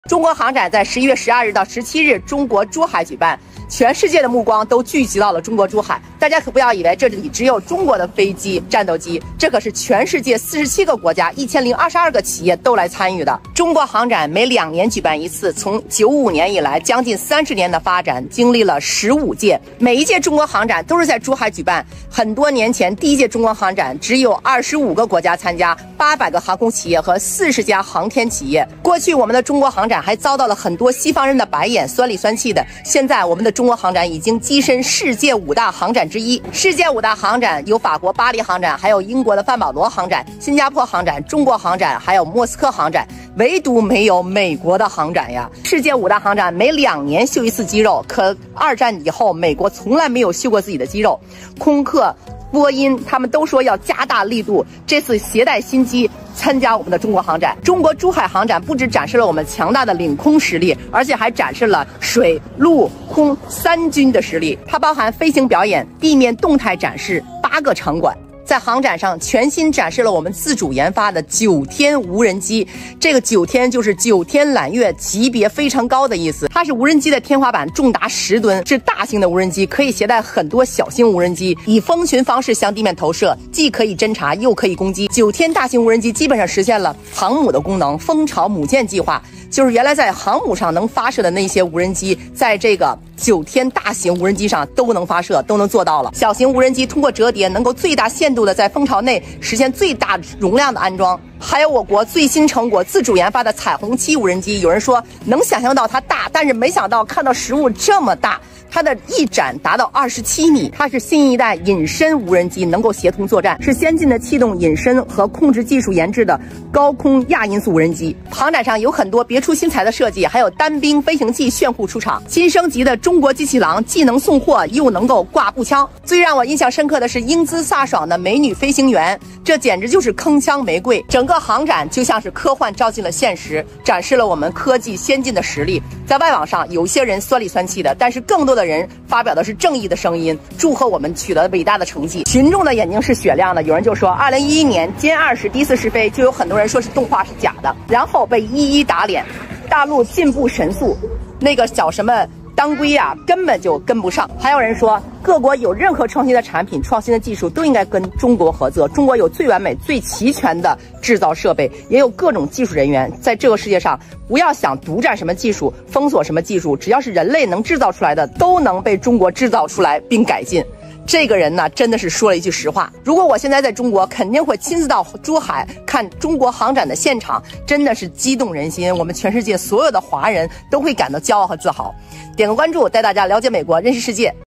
中国航展在11月12日到17日中国珠海举办，全世界的目光都聚集到了中国珠海。大家可不要以为这里只有中国的飞机、战斗机，这可是全世界47个国家、1022个企业都来参与的。中国航展每2年举办一次，从95年以来，将近30年的发展，经历了15届。每一届中国航展都是在珠海举办。很多年前，第一届中国航展只有25个国家参加，800个航空企业和40家航天企业。过去我们的中国航展还遭到了很多西方人的白眼，酸里酸气的。现在我们的中国航展已经跻身世界5大航展之一。世界5大航展有法国巴黎航展，还有英国的范保罗航展、新加坡航展、中国航展，还有莫斯科航展，唯独没有美国的航展呀。世界5大航展每2年秀一次肌肉，可2战以后，美国从来没有秀过自己的肌肉。空客、波音他们都说要加大力度，这次携带新机参加我们的中国航展。中国珠海航展不只展示了我们强大的领空实力，而且还展示了水、陆、空3军的实力。它包含飞行表演、地面动态展示8个场馆。在航展上全新展示了我们自主研发的9天无人机，这个9天就是9天揽月，级别非常高的意思。它是无人机的天花板，重达10吨，是大型的无人机，可以携带很多小型无人机，以蜂群方式向地面投射，既可以侦察又可以攻击。9天大型无人机基本上实现了航母的功能，蜂巢母舰计划。就是原来在航母上能发射的那些无人机，在这个9天大型无人机上都能发射，都能做到了。小型无人机通过折叠，能够最大限度的在蜂巢内实现最大容量的安装。还有我国最新成果自主研发的彩虹7无人机，有人说能想象到它大，但是没想到看到实物这么大。它的翼展达到27米，它是新一代隐身无人机，能够协同作战，是先进的气动隐身和控制技术研制的高空亚音速无人机。航展上有很多别出心裁的设计，还有单兵飞行器炫酷出场。新升级的中国机器狼既能送货又能够挂步枪。最让我印象深刻的是英姿飒爽的美女飞行员，这简直就是铿锵玫瑰。整个航展就像是科幻照进了现实，展示了我们科技先进的实力。在外网上有些人酸里酸气的，但是更多的人发表的是正义的声音，祝贺我们取得伟大的成绩。群众的眼睛是雪亮的，有人就说2011年歼20第一次试飞，就有很多人说是动画是假的，然后被一一打脸。大陆进步神速，那个小什么当归啊，根本就跟不上。还有人说，各国有任何创新的产品、创新的技术都应该跟中国合作。中国有最完美、最齐全的制造设备，也有各种技术人员。在这个世界上，不要想独占什么技术、封锁什么技术，只要是人类能制造出来的，都能被中国制造出来并改进。这个人呢，真的是说了一句实话。如果我现在在中国，肯定会亲自到珠海看中国航展的现场，真的是激动人心。我们全世界所有的华人都会感到骄傲和自豪。点个关注，带大家了解美国，认识世界。